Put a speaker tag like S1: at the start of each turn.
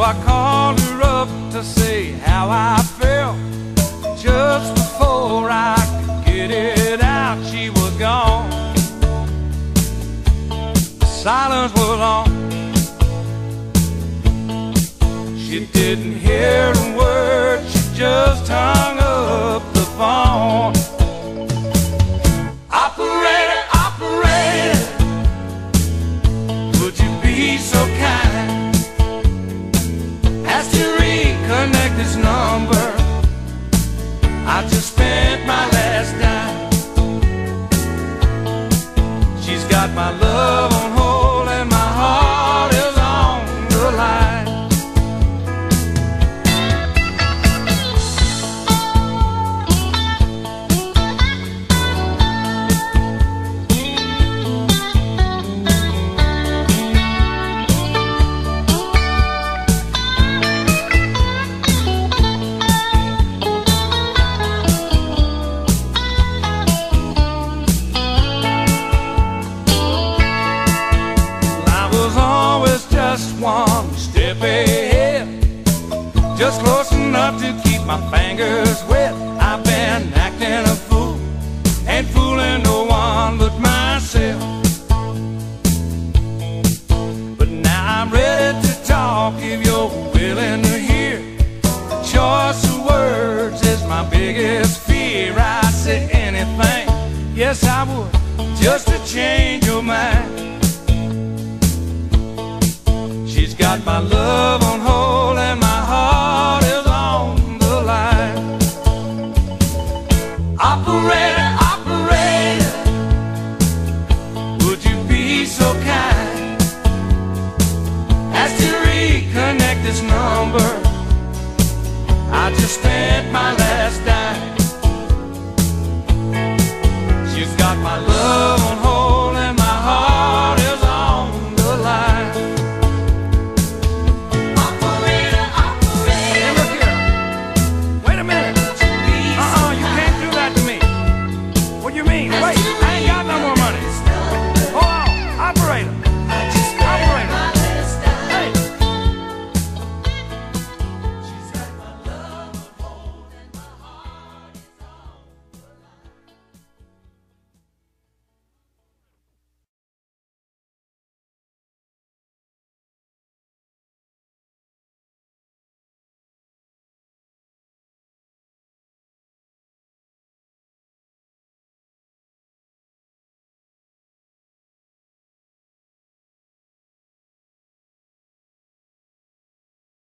S1: I called her up to say how I felt. Just before I could get it out, she was gone. The silence was on. She didn't hear a word, she just hung up the phone. Operator, operator, would you be so kind as to reconnect this number? I just spent my last dime. She's got my love on hold and my heart is on the line. One step ahead, just close enough to keep my fingers wet. I've been acting a fool, ain't fooling no one but myself. But now I'm ready to talk if you're willing to hear. The choice of words is my biggest fear. I say anything, yes I would, just to change your mind. She's got my love on hold and my heart is on the line. Operator, operator, would you be so kind as to reconnect this number?